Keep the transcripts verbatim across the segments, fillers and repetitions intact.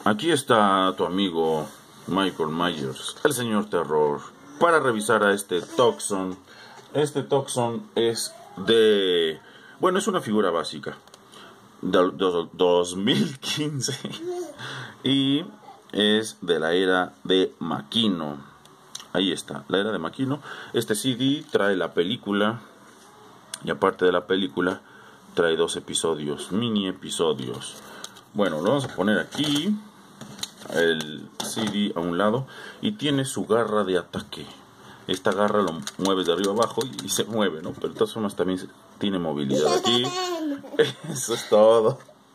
Aquí está tu amigo Michael Myers, el señor terror, para revisar a este Toxon. Este Toxon es de... bueno, es una figura básica del dos mil quince y es de la era de Makino. Ahí está, la era de Makino. Este C D trae la película y aparte de la película trae dos episodios, mini episodios. Bueno, lo vamos a poner aquí, el C D a un lado, y tiene su garra de ataque. Esta garra lo mueves de arriba abajo y, y se mueve, ¿no? Pero de todas formas también tiene movilidad aquí. Eso es todo.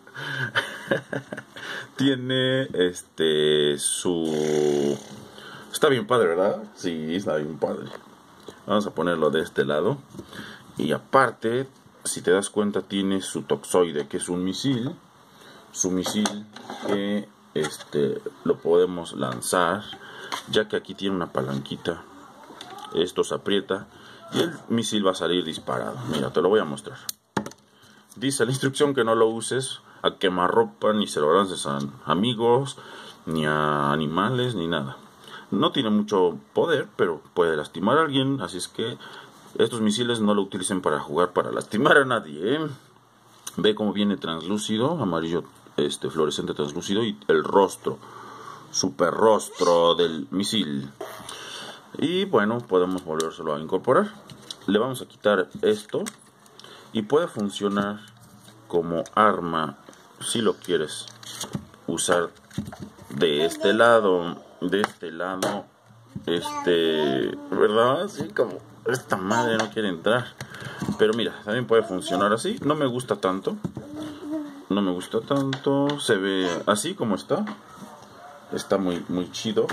Tiene este su... está bien padre, ¿verdad? Sí, está bien padre. Vamos a ponerlo de este lado. Y aparte, si te das cuenta, tiene su toxoide, que es un misil. Su misil que este lo podemos lanzar, ya que aquí tiene una palanquita. Esto se aprieta y el misil va a salir disparado. Mira, te lo voy a mostrar. Dice la instrucción que no lo uses a quemarropa, ni se lo lances a amigos, ni a animales, ni nada. No tiene mucho poder, pero puede lastimar a alguien, así es que estos misiles no lo utilicen para jugar, para lastimar a nadie, ¿eh? Ve cómo viene translúcido, amarillo, este fluorescente translúcido, y el rostro, super rostro del misil. Y bueno, podemos volvérselo a incorporar. Le vamos a quitar esto y puede funcionar como arma si lo quieres usar de este lado, de este lado, este, ¿verdad? Así como esta madre no quiere entrar. Pero mira, también puede funcionar así. No me gusta tanto. No me gusta tanto. Se ve así como está. Está muy, muy chido.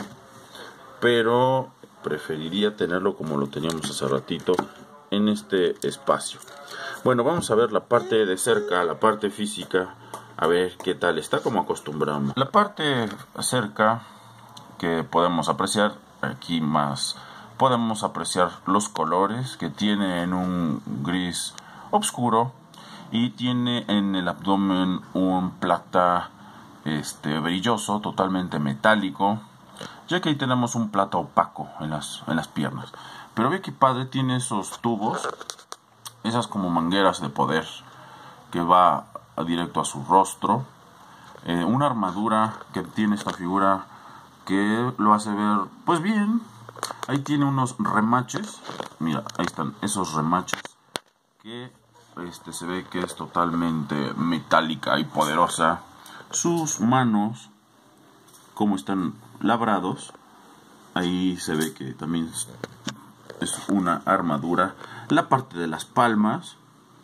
Pero preferiría tenerlo como lo teníamos hace ratito en este espacio. Bueno, vamos a ver la parte de cerca, la parte física. A ver qué tal está, como acostumbramos. La parte cerca que podemos apreciar aquí más, podemos apreciar los colores que tiene en un gris oscuro y tiene en el abdomen un plata este brilloso, totalmente metálico, ya que ahí tenemos un plata opaco en las, en las piernas. Pero ve que padre, tiene esos tubos, esas como mangueras de poder que va directo a su rostro. Eh, una armadura que tiene esta figura que lo hace ver pues bien. Ahí tiene unos remaches, mira, ahí están esos remaches que este se ve que es totalmente metálica y poderosa. Sus manos, como están labrados, ahí se ve que también es una armadura. La parte de las palmas,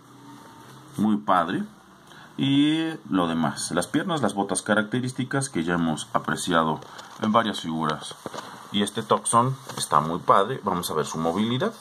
muy padre. Y lo demás, las piernas, las botas características que ya hemos apreciado en varias figuras. Y este Toxon está muy padre. Vamos a ver su movilidad.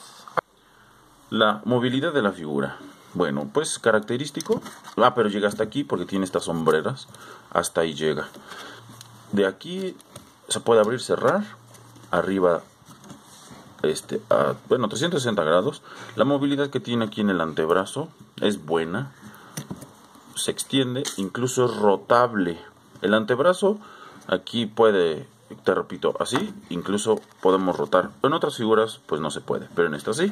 La movilidad de la figura. Bueno, pues característico. Ah, pero llega hasta aquí porque tiene estas sombreras. Hasta ahí llega. De aquí se puede abrir, cerrar. Arriba, este, a, bueno, trescientos sesenta grados. La movilidad que tiene aquí en el antebrazo es buena. Se extiende, incluso es rotable. El antebrazo aquí puede, te repito, así, incluso podemos rotar. En otras figuras pues no se puede, pero en esta sí.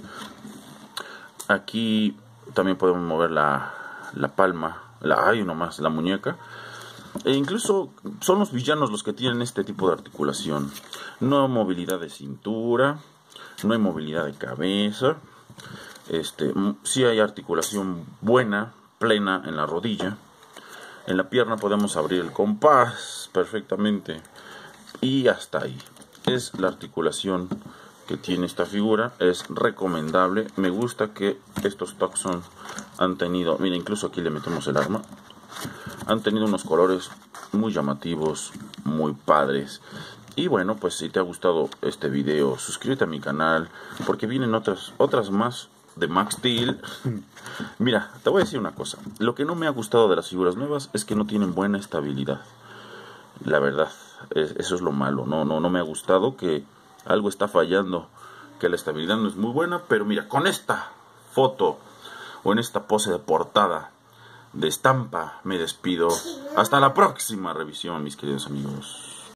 Aquí también podemos mover la, la palma, la, ay, nomás, la muñeca. E incluso son los villanos los que tienen este tipo de articulación. No hay movilidad de cintura, no hay movilidad de cabeza. Este, sí hay articulación buena, plena en la rodilla. En la pierna podemos abrir el compás perfectamente. Y hasta ahí. Es la articulación que tiene esta figura. Es recomendable. Me gusta que estos Toxon han tenido, mira, incluso aquí le metemos el arma. Han tenido unos colores muy llamativos, muy padres. Y bueno, pues si te ha gustado este video, suscríbete a mi canal, porque vienen otras, otras más de Max Steel. Mira, te voy a decir una cosa. Lo que no me ha gustado de las figuras nuevas es que no tienen buena estabilidad. La verdad, es, eso es lo malo. No, no, no me ha gustado, que algo está fallando, que la estabilidad no es muy buena. Pero mira, con esta foto o en esta pose de portada de estampa me despido. Hasta la próxima revisión, mis queridos amigos.